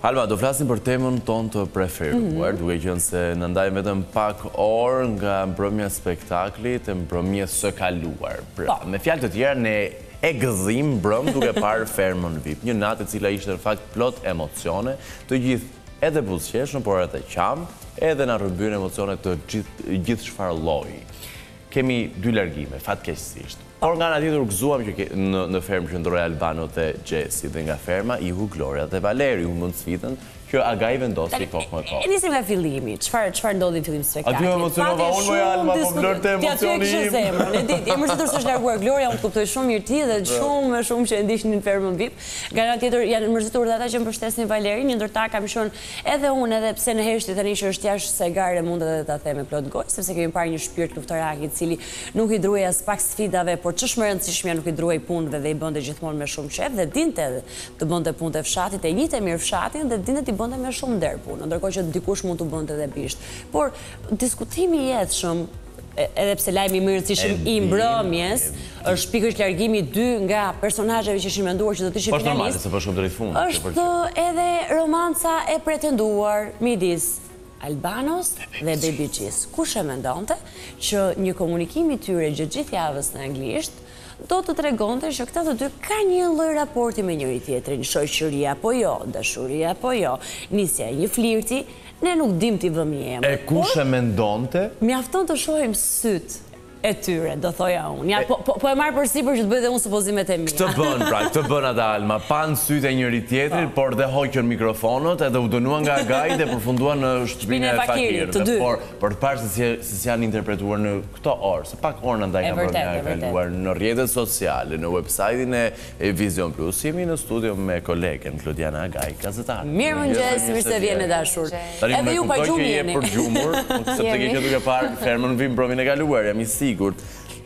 Alma, do flasim për temën tonë të preferuar, duke qenë se në ndajmë vetëm pak orë nga mbrëmja spektaklit e mbrëmjes së kaluar. Pra, me fjalë të tjera, ne e gëzim mbrëm duke parë Fermën VIP. Një natë e cila ishte në fakt plot emocione, të gjithë edhe buzëqeshën, por edhe qam, edhe na rrëmbyen emocione të gjithë çfarë lloji. Kemi dy largime, fatkeqësisht. Por nga ana tjetër u gëzuam që në fermë qëndroi Albano dhe Gjesi, dhe nga ferma iku Gloria dhe Valeri, u mund sfidën që Aga i vendosi kohë më kohë. Nisim nga fillimi, çfarë ndodhi në fillim spektaklit? Aty emocionova unë më Alma, po vlorte emocioni im. E di, e mërzitër s'është larguar Gloria, unë të kuptoj shumë mirë ti dhe shumë që e ndihnin në Fermën VIP. Nga ana tjetër janë mërzitër dhe ata që mbështesin Valerin, një ndërta kam qenë edhe unë, edhe pse në hershti tani që është jashtë se gare mund edhe ta them me plot gojë, sepse kemi parë një shpirt luftarak i cili nuk i druaj as pak sfidave, por ç'është më rëndësishmja nuk i druaj punëve dhe i bënte gjithmonë me shumë qef dhe dinte edhe të bënte punët e fshatit, e njihte mirë fshatin dhe dinte të bënte me shumë nder punë, ndërkohë që dikush mund të bënte edhe bisht. Por diskutimi i jetshëm, edhe pse lajmi më i rëndësishëm i mbrëmjes është pikërisht largimi 2 nga personazheve që ishin menduar që do të ishin finalistë. Po normale se po shumë drejt fundit. Është edhe romanca e pretenduar midis Albanos dhe Baby G's. Kush e mendonte që një komunikim i tyre gjithë javës në anglisht do të tregonte që këta të dy ka një lloj raporti me njëri tjetrin, shoqëri apo jo, dashuri apo jo, nisja e një flirti, ne nuk dim t'i vëmë një emër. E kush e mendonte? Mjafton të shohim syt e tyre, do thoja unë. Ja, po e marr përsipër që të bëj dhe unë supozimet e mia. Këtë bën ata Alma, pan sytë e njëri tjetrit, por dhe hoqën mikrofonët, edhe u dënuan nga Agaj dhe përfunduan në shtëpinë e Fakirit, të dy. Por të parë se si janë interpretuar në këto orë, se pak orë ndaj nga mbrëmja e kaluar në rrjetet sociale, në website-in e Vision Plus, jemi në studio me kolegen Klodiana Agaj, gazetar. Mirëmëngjes, mirë se vjen e dashur. Edhe ju pa gjumë jeni. Për gjumur, sepse ke qenë duke parë Fermën VIP mbrëmjen e kaluar, jam i sigurt.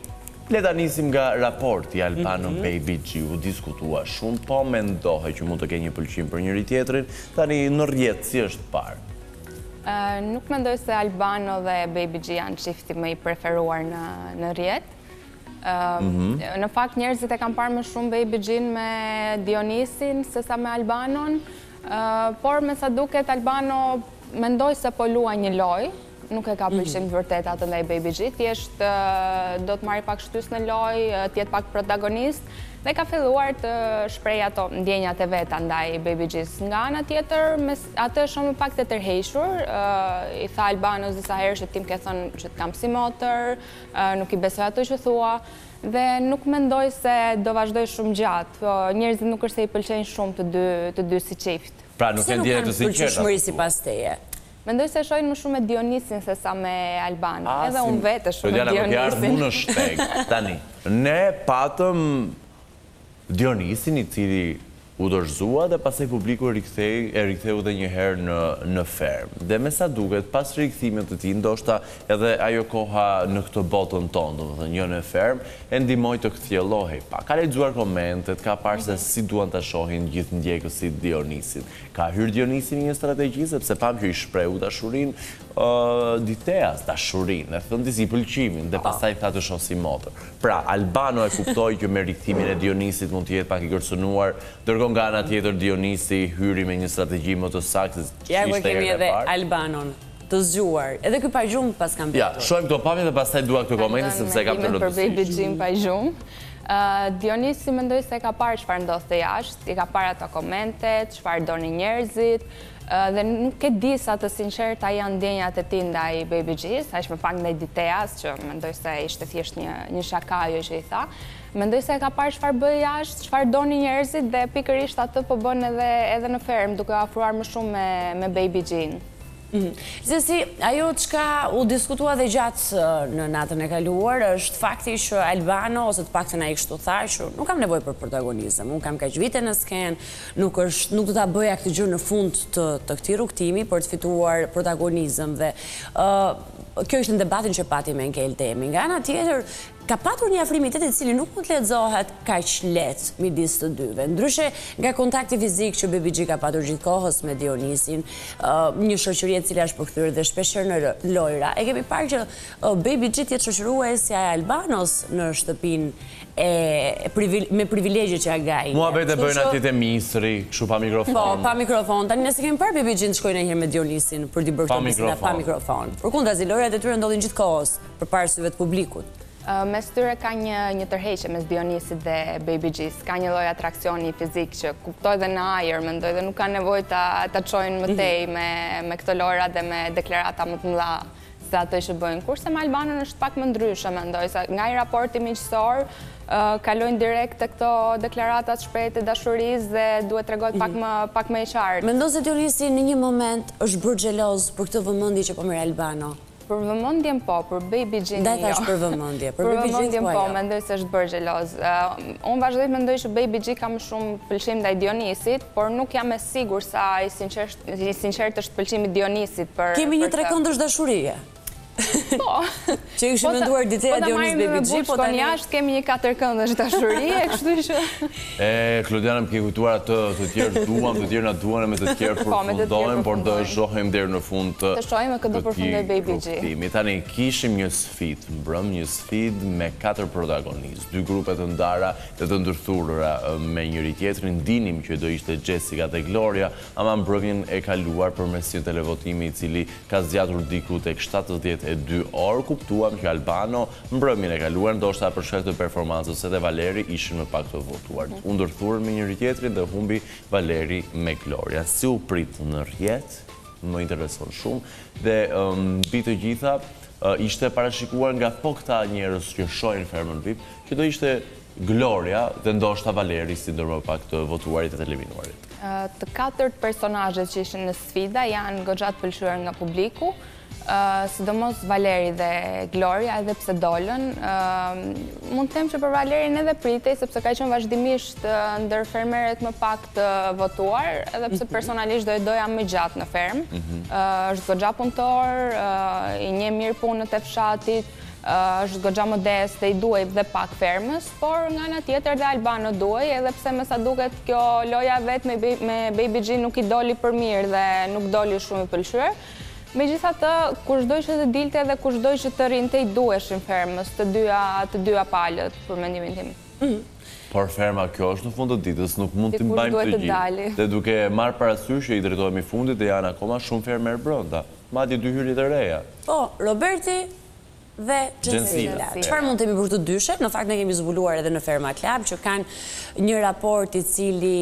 Le ta nisim nga raporti Albano Baby G, u diskutua shumë, po mendohe që mund të ke një pëlqim për njëri tjetrin, tani në rrjet si është parë? Nuk mendoj se Albano dhe Baby G janë çifti më i preferuar në rrjet. Në fakt njerëzit e kanë parë më shumë Baby G-n me Dionisin se sa me Albanon, por me sa duket Albano mendoj se po luaj një lojë. Nuk e ka pëlqim të vërtet atë ndaj Baby G, thjesht do të marri pak shtys në lojë, të jetë pak protagonist dhe ka filluar të shpreh ato ndjenjat e veta ndaj Baby G-s. Nga ana tjetër, atë është shumë pak të tërhequr, i tha Albanos disa herë që tim ke thënë që të kam si motër, nuk i besoj ato që thua, dhe nuk mendoj se do vazhdoj shumë gjatë, njerëzit nuk është se i pëlqejnë shumë të dy si çift. Pra nuk e ndjenë të sinqertë sipas teje? Mendoj se shojnë më shumë me Dionisin se sa me Albano. Edhe unë vete shumë me Mu Dionisin. në shteg, tani. Ne patëm Dionisin i cili u dorëzua dhe pastaj publiku e riktheu dhe një herë në fermë. Dhe me sa duket, pas rikthimet të tij, ndoshta edhe ajo koha në këtë botën tonë, domethënë jo në fermë, e ndihmoi të kthjellohej pak. Ka lexuar komentet, ka parë se si duan ta shohin gjithë ndjekësit Dionisin. Ka hyrë Dionisi në një strategji sepse pam që i shprehu dashurinë Diteas, dashurinë, e thënë disi pëlqimin dhe pastaj tha të shoh si motër. Pra, Albano e kuptoi që me rikthimin e Dionisit mund të jetë pak i kërcënuar, ndërkohë nga ana tjetër Dionisi hyri me një strategji më të saktë. Ja ku kemi edhe Albanon të zgjuar. Edhe ky pa gjumë pas kam bërë. Ja, shohim këto pamje dhe pastaj dua këtë komente sepse kam të rëndësishme. Për Baby G-n pa gjumë. Dionisi mendoj se ka parë çfarë ndodhte jashtë, i ka parë ato komentet, çfarë donin njerëzit, dhe nuk e di sa të sinqerta janë ndjenjat e tij ndaj Baby G-s, aq më pak ndaj Diteas, që mendoj se ishte thjesht një shaka ajo që i tha. Mendoj se ka parë çfarë bëi jashtë, çfarë donin njerëzit dhe pikërisht atë po bën edhe në fermë, duke afruar më shumë me Baby G-n. Zesi, ajo çka u diskutua dhe gjatë në natën e kaluar është fakti që Albano, ose të paktën ai kështu tha, që nuk kam nevojë për protagonizëm, unë kam kaq vite në skenë, nuk do ta bëja këtë gjë në fund të këtij rrugtimi për të fituar protagonizëm dhe kjo ishte në debatin që pati me Enkel Temi. Nga ana tjetër, ka patur një afrimitet i cili nuk mund të lexohet kaq lehtë midis të dyve. Ndryshe nga kontakti fizik që Baby G ka patur gjithkohës me Dionisin, një shoqëri e cila është përkthyer dhe shpeshherë në lojra. E kemi parë që Baby G jetë shoqëruesja e Albanos në shtëpinë me privilegje që agaj. Muhabet e bëjnë atje te ministri, kështu pa mikrofon. Po, pa mikrofon. Tani nëse kemi parë Baby G të shkojnë ndonjëherë me Dionisin për t'i bërë këtë bisedë pa mikrofon. Përkundazi, lojrat e tyre ndodhin gjithkohës përpara syve të publikut. Mes tyre ka një tërheqje mes Dionisit dhe Baby G's. Ka një lloj atraksioni fizik që kuptoj dhe në ajër, mendoj dhe nuk ka nevojë ta çojnë më tej me këto lojra dhe me deklarata më të mëdha se ato që bëjnë. Kurse me Albanën është pak më ndryshe, mendoj, se nga i raporti miqësor kalojnë direkt të këto deklaratat shpejtë dashurisë dhe duhet tregohet pak më e qartë. Mendon se Dionisi në një moment është bërë xheloz për këtë vëmendje që po merr Albano? Për vëmendjen po, për Baby G-n jo. Thash për vëmendje. Për vëmendjen po, mendoj se është bërë xheloz. Unë vazhdoj mendoj që Baby G ka më shumë pëlqim ndaj Dionisit, por nuk jam e sigurt sa i sinqert është pëlqimi i Dionisit për. Kemi një trekëndësh dashurie. Po. Që ishë menduar ditëja Dionis Baby G, po tani jashtë kemi një 4 këndësh dashurie, kështu që. Klodiana më ke kujtuar atë, të tjerë duam, të tjerë na duan, me të tjerë përfundojmë, por do shohim deri në fund të të shohim këtë do përfundoj Baby G. Tani kishim një sfidë, mbrëm një sfidë me 4 protagonistë, 2 grupe të ndara dhe të ndërthurura me njëri tjetrin. Dinim që do ishte Jessica dhe Gloria, ama mbrëmjen e kaluar përmes një televotimi i cili ka zgjatur diku tek 72 orë, kuptuam që Albano mbrëmjen e kaluar ndoshta për shkak të performancës edhe Valeri ishin më pak të votuar. U ndërthurën me njëri tjetrin dhe humbi Valeri me Gloria. Si u prit në rrjet, më intereson shumë dhe mbi të gjitha ishte parashikuar nga po këta njerëz që shohin Fermën VIP që do ishte Gloria dhe ndoshta Valeri si ndër më pak të votuarit e të eliminuarit. Të 4 personazhet që ishin në sfida janë goxha të pëlqyer nga publiku. Sidomos Valeri dhe Gloria, edhe pse dolën. Mund të them që për Valerin edhe pritej, sepse ka qenë vazhdimisht ndër fermerët më pak të votuar, edhe pse personalisht doja më gjatë në fermë. Është goxha punëtor, i njeh mirë punët e fshatit, është goxha modeste, i duaj dhe pak fermës, por nga ana tjetër dhe Albano duaj, edhe pse me sa duket kjo loja vet me Baby G nuk i doli për mirë dhe nuk doli shumë i pëlqyer. Megjithatë, kushdoj që të dilte dhe kushdoj që të rinte i duheshin fermës, të dyja palët, për mendimin tim. Por ferma kjo është në fund të ditës, nuk mund të mbajmë të gjithë. Dhe duke marrë parasysh që i drejtohemi fundit dhe janë akoma shumë fermer brenda, madje 2 hyrje të reja. Po, Roberti dhe Jensila. Çfarë mund të kemi për të dyshe? Në fakt ne kemi zbuluar edhe në Ferma Club që kanë një raport i cili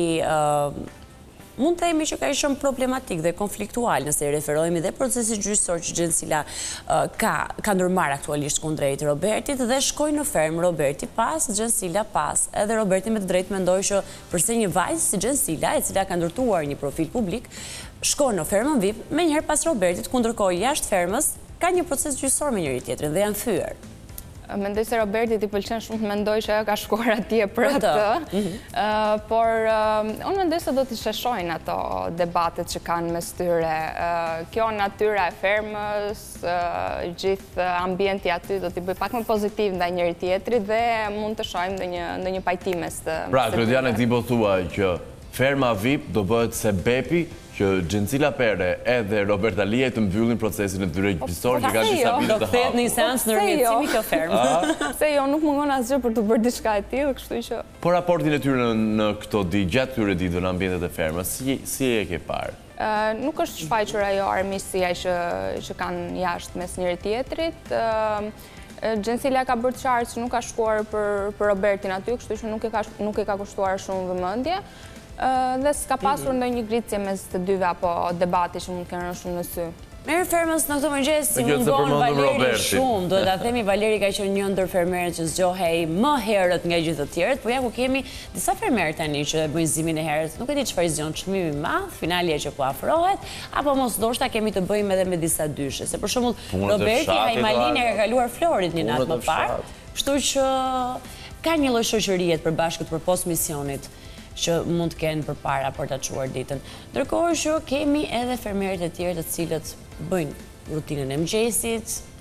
mund të themi që ka qenë problematik dhe konfliktual nëse i referohemi dhe procesit gjyqësor që Jensila ka ndërmarrë aktualisht kundrejt Robertit dhe shkoi në fermë Roberti pas, Jensila pas. Edhe Roberti me të drejtë mendoi që përse një vajzë si Jensila, e cila ka ndërtuar një profil publik, shkon në fermën VIP menjëherë pas Robertit, kundërkohë jashtë fermës ka një proces gjyqësor me njëri tjetrin dhe janë thyer. Mendoj se Robertit i pëlqen shumë të mendoj që ajo ka shkuar atje për atë, por unë mendoj se do t'i sheshojnë ato debatet që kanë mes tyre. Kjo natyra e fermës, gjithë ambienti aty do t'i bëj pak më pozitiv ndaj njëri tjetrit dhe mund të shohim ndonjë pajtim mes të. Pra, Klodiana ti po thua që Ferma VIP do bëhet se bepi që Jensila Pere edhe Robert Alia të mbyllin procesin e tyre gjyqësor që kanë disa vite të hapur. Do kthehet në një seancë ndërmjetësimi kjo fermë. Se jo, nuk mungon asgjë për të bërë diçka e tillë, kështu që. Po raportin e tyre në këto gjatë këtyre ditëve në ambientet e fermës, si e ke parë? Nuk është shfaqur ajo armiqësia që kanë jashtë mes njëri tjetrit. Jensila ka bërë qartë që nuk ka shkuar për Robertin aty, kështu që nuk e ka kushtuar shumë vëmendje. Dhe s'ka pasur ndonjë ngritje mes të dyve apo debati që mund të kenë rënë shumë në sy. Merë fermës në këtë mëngjes si mungon Valeri shumë, duhet ta themi Valeri ka qenë një ndër fermerët që zgjohej më herët nga gjithë të tjerët, por ja ku kemi disa fermerë tani që bëjnë zimin e herët, nuk e di çfarë zgjon çmimi i madh, finalja që po afrohet, apo mos ndoshta kemi të bëjmë edhe me disa dyshe, se për shembull Roberti Hajmalini ka kaluar Florit një natë më parë, kështu që ka një lloj shoqërie të përbashkët përpos misionit që mund të kenë përpara për ta çuar ditën. Ndërkohë që kemi edhe fermerët e tjerë të cilët bëjnë rutinën e mëngjesit,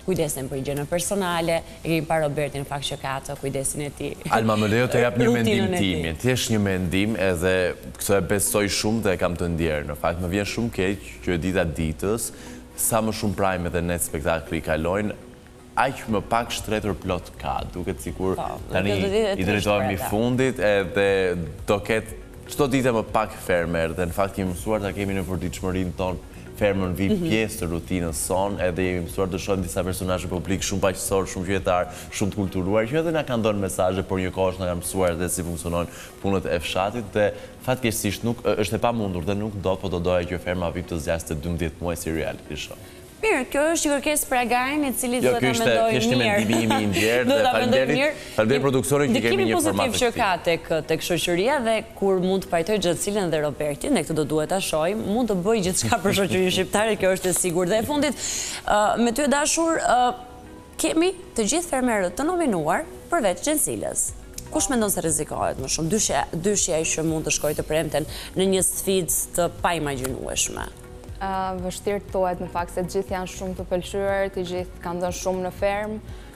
kujdesin për gjënë personale, e kemi pa Robertin në fakt që ka të kujdesin e ti. Alma, më lejo të jap një mendim rutinën e tij. timin. Thjesht një mendim edhe këtë e besoj shumë dhe e kam të ndjerë. Në fakt, më vjen shumë keq që dita ditës, sa më shumë prime dhe net spektakli i kalojnë, aq më pak shtretër plot ka. Duket sikur tani i drejtohemi fundit edhe do ketë çdo ditë më pak fermer dhe në fakt kemi mësuar ta kemi në përditshmërinë tonë fermën vi pjesë të rutinës son, edhe jemi mësuar të shohim disa personazhe publik shumë paqësor, shumë qytetar, shumë të kulturuar, që edhe na kanë dhënë mesazhe, por një kohë na kanë mësuar edhe si funksionojnë punët e fshatit dhe fatkeqësisht nuk është e pamundur dhe nuk do, po do doja që ferma VIP të zgjaste 12 muaj si reality show. Mirë, kjo është një kërkesë për Agarin, i cili duhet ta mendojë mirë. Jo, kjo është një mendimi imi i ndjerë dhe faleminderit produksionin që kemi një format pozitiv që ka tek shoqëria dhe kur mund të pajtoj gjithë cilën dhe Robertin, dhe këtë do duhet ta shohim, mund të bëj gjithçka për shoqërinë shqiptare, kjo është e sigurt. Dhe e fundit, me ty e dashur, kemi të gjithë fermerët të nominuar përveç Gjensilës. Kush mendon se rrezikohet më shumë? Dyshja që mund të shkojë të premten në një sfidë të paimagjinueshme. Vështirë të thuhet në fakt se të gjithë janë shumë të pëlqyer, të gjithë kanë dhënë shumë në ferm.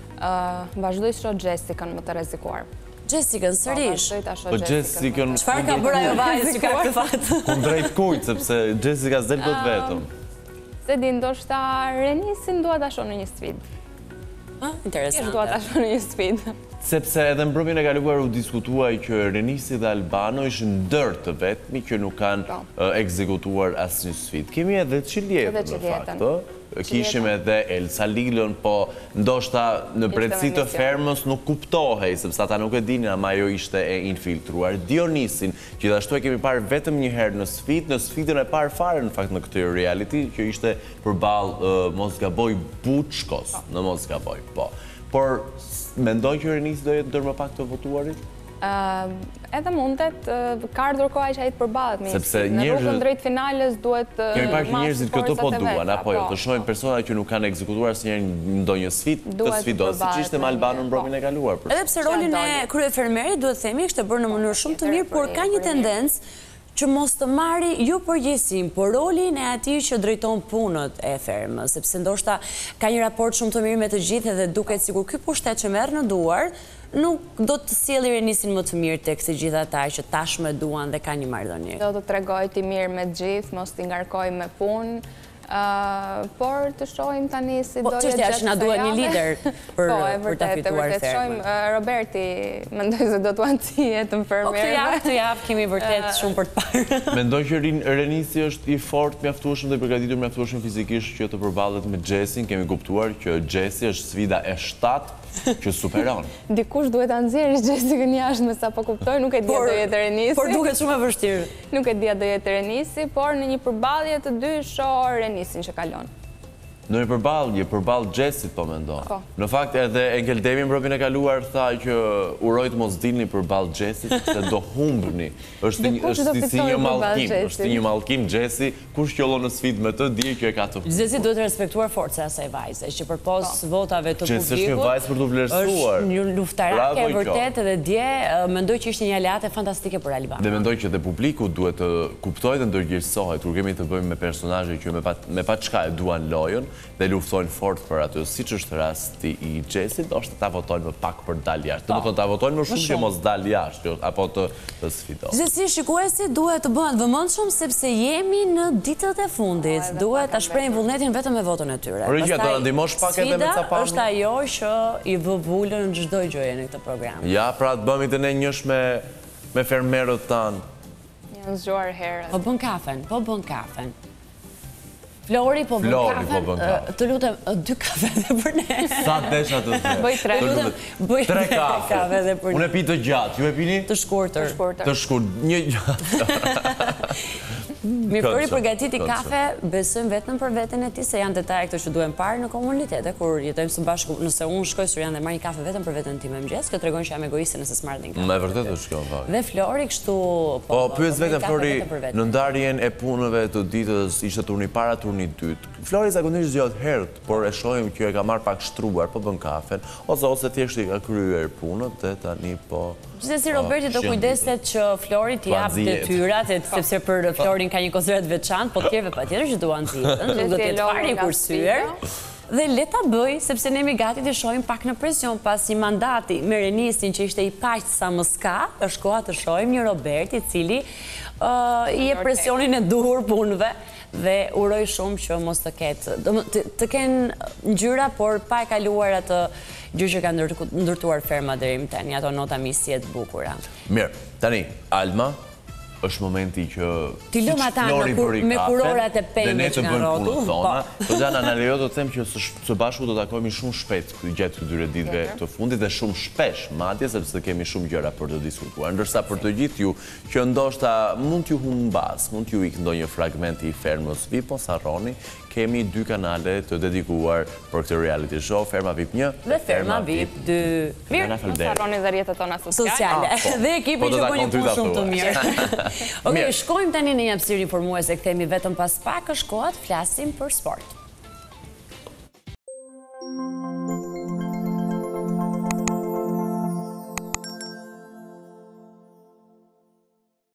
Vazhdoj të shoh Jessicën më të rrezikuar. Jessicën sërish. Po Jessicën çfarë ka bërë ajo vajzë që ka këtë fat? Kundrejt kujt, sepse Jessica s'del dot vetëm. Se di, ndoshta Renisin dua ta shoh në një sfidë. Interesante. Dua ta shoh në një sfidë. Sepse edhe mbrëmjen e kaluar u diskutuaj që Renisi dhe Albano ishin ndër të vetmi që nuk kanë ekzekutuar asnjë sfidë. Kemi edhe Çiljetën në fakt, kishim edhe Elsa Lilën, po ndoshta në brendësi të fermës nuk kuptohej, sepse ata nuk e dinin, ama ajo ishte e infiltruar. Dionisin, gjithashtu e kemi parë vetëm një herë në sfidën e parë fare në fakt në këtë reality, që ishte përballë mos gaboj Buçkos, në mos gaboj, po. Por mendoj që Renisi do jetë ndër më pak të votuarit? Edhe mundet, ka ardhur koha që ai të përballet me në rrugën drejt finales duhet kemi parë që njerëzit këtu po duan, apo jo, të shohin persona që nuk kanë ekzekutuar asnjëherë ndonjë sfidë, të sfidohen, siç ishte me Albanon mbrëmjen e kaluar. Edhe pse rolin e kryefermerit duhet themi ishte bërë në mënyrë shumë të mirë, por ka një tendencë që mos të marri jo përgjegjësinë, por rolin e atij që drejton punët e fermës, sepse ndoshta ka një raport shumë të mirë me të gjithë dhe duket sikur ky pushtet që merr në duar nuk do të sjellë Renisin më të mirë tek të gjithë ata që tashmë duan dhe kanë një marrëdhënie. Do të tregoj ti mirë me të gjithë, mos t'i ngarkoj me punë. Por të shohim tani si do jetë gjatë që na duhet një lider për ta fituar fermën. Roberti mendoj se do t'u anësihet në fermerë. Këtë javë kemi vërtet shumë për të parë. Mendoj që Renisi është i fortë, mjaftueshëm dhe i përgatitur mjaftueshëm fizikisht që të përballet me Jessin. Kemi kuptuar që Jessi është sfida e 7 që superon. Dikush duhet ta nxjerrë Jessicën jashtë, me sa po kuptoj, nuk e di do jetë Renisi. Por duket shumë e vështirë. Nuk e di do jetë Renisi, por në një përballje të dy shoh Renisin që kalon. Në një përballje Jessit po mendon. Në fakt edhe Engel Demi mbrëmjen e kaluar tha që uroj të mos dilni përballë Jessit se do humbni. Është si një mallkim, është një mallkim Jessi, kush qellon në sfidë me të di që e ka të. Jessi duhet të respektuar forca e asaj vajze, që përpos votave të publikut. Jessi është një vajzë për të vlerësuar. Është një luftarake e vërtet dhe dje mendoj që ishte një aleate fantastike për Albano. Dhe mendoj që dhe publiku duhet të kuptojë dhe ndërgjegjësohet kur kemi të bëjmë me personazhe që me pa çka e duan lojën dhe luftojnë fort për atë, siç është rasti i Jessit, ose ta votojnë më pak për dalë jashtë. Domethënë ta votojnë më shumë që mos dalë jashtë, apo të sfidojnë. Gjithsesi shikuesit duhet të bëhen të vëmendshëm sepse jemi në ditët e fundit. Duhet ta shprehin vullnetin vetëm me votën e tyre. Por do ta ndihmosh pak edhe me ca pamje. Është ajo që i vë vulën në çdo gjë në këtë program. Ja, pra të bëhemi të ne njësh me fermerët tanë. Janë zgjuar herët. Po bën kafen. Flori po bën kafe. Të lutem 2 kafe edhe për ne. Sa desha të dhe? Bëj 3. Bëj 3 kafe edhe për ne. Unë e pi të gjatë, ju e pini? Të shkurtër. Të shkurtër, një gjatë. Mirë, Flori përgatiti kafe, besojmë vetëm për veten e tij se janë detaje këto që duhen parë në komunitet, kur jetojmë së bashku, nëse unë shkoj Surian dhe marr një kafe vetëm për veten time mëngjes, kjo tregon që jam egoiste nëse s'marr një kafe. Me vërtet është kjo fakt. Dhe Flori kështu po pyes vetëm Flori, në ndarjen e punëve të ditës ishte turni para, turni dytë. Flori zakonisht zgjodh herët, por e shohim që e ka marr pak shtruar, po bën kafen, ose thjesht i ka kryer punët dhe tani po. Gjithsesi Roberti do kujdeset që Flori t'i jap detyrat, sepse për Florin ka një konsiderat veçantë, po tjerëve patjetër që duan nxitën, nuk do të jetë fare i kursyer. Dhe leta bëj, sepse ne mi gati të shojmë pak në presion pas një mandati me Renisin që ishte i paqë sa më ska, është koha të shojmë një Robert i cili i e presionin e duhur punëve dhe uroj shumë që mos të ketë, të kenë ngjyra, por pa e kaluar atë gjë që ka ndërtuar ferma deri më tani, ato nota misje të bukura. Mirë, tani, Alma, është momenti që Ti lëm ata me kurorat e pemëve që kanë rrotull. Po Xhana, na lejo të them që së bashku do takojmë shumë shpejt gjatë këtyre ditëve të fundit dhe shumë shpesh madje sepse kemi shumë gjëra për të diskutuar. Ndërsa për të gjithë ju që ndoshta mund t'ju humbas, mund t'ju ik ndonjë fragment i Fermës VIP, mos harroni, kemi 2 kanale të dedikuar për këtë reality show, Ferma VIP 1 dhe Ferma VIP 2. Mirë, mos harroni dhe rrjetet tona sociale. Dhe ekipi që bën një punë shumë të mirë. Okej, shkojmë tani në një hapësirë informuese, kthehemi vetëm pas pak, është koha të flasim për sport.